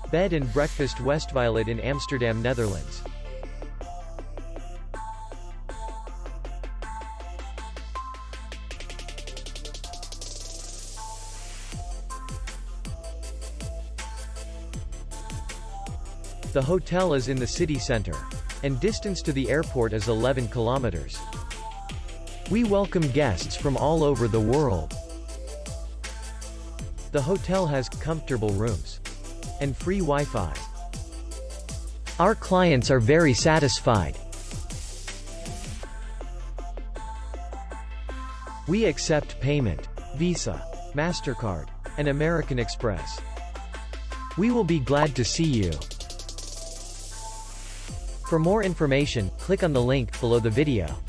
Bed and Breakfast WestViolet in Amsterdam, Netherlands. The hotel is in the city center, and distance to the airport is 11 kilometers. We welcome guests from all over the world. The hotel has comfortable rooms and free Wi-Fi. Our clients are very satisfied. We accept payment, Visa, MasterCard, and American Express. We will be glad to see you. For more information, click on the link below the video.